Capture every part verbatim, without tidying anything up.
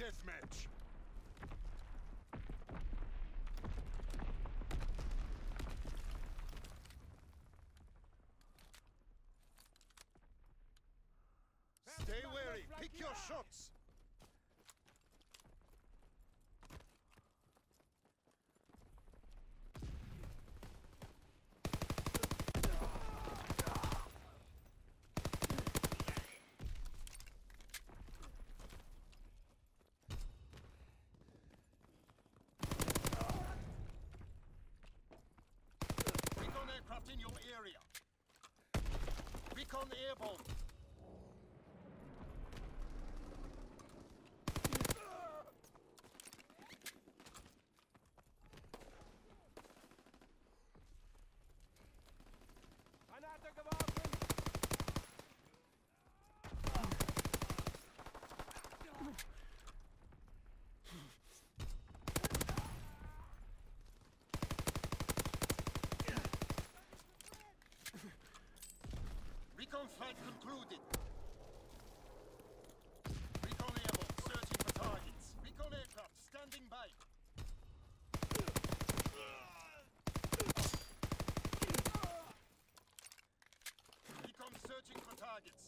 deathmatch. Stay wary. Pick your shots. Recon aircraft in your area. Recon airborne. Granate geworfen! Recon flight concluded. Recon airborne, searching for targets. Recon aircraft standing by. Recon searching for targets.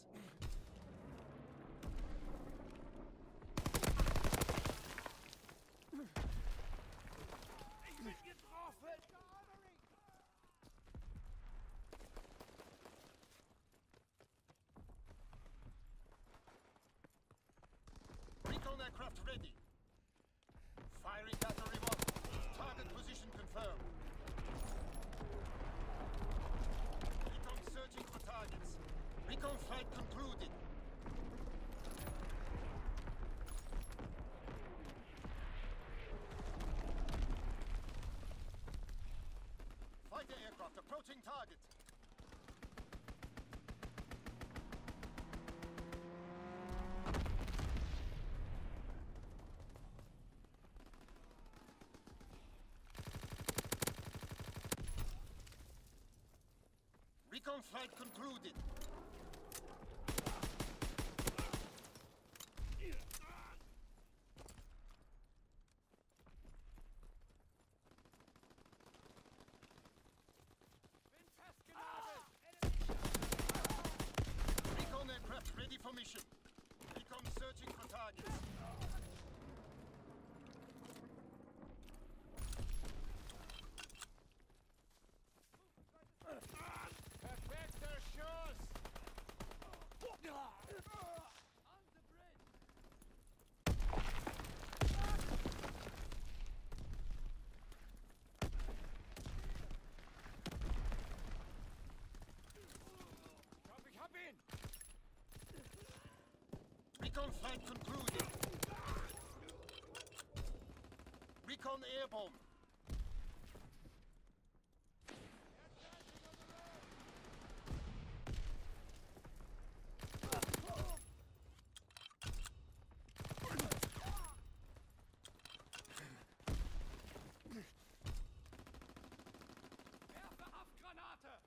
Ich bin getroffen! Recon aircraft ready. Firing battery one. Target position confirmed. Recon searching for targets. Recon flight concluded. Fighter aircraft approaching target. Recon flight concluded. Recon aircraft ready for mission. Recon searching for targets. Perfekter Schuss! On the bridge! Ich hab, ich hab ihn! Recon flight concluded. Recon airborne. Werfe Haftgranate!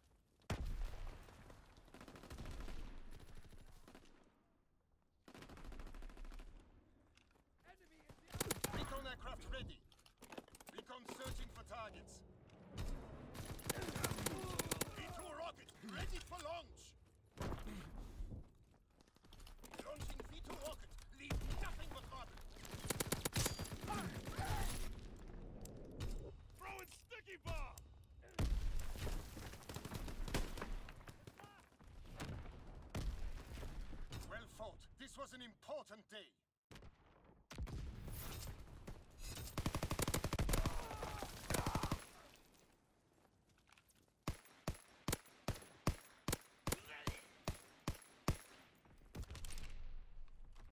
Enemy in the Recon aircraft ready. Recon searching for targets. V two rocket ready for launch. Launching V two rocket. Leave nothing but rubble. Throwing sticky bomb! Well fought. This was an important day.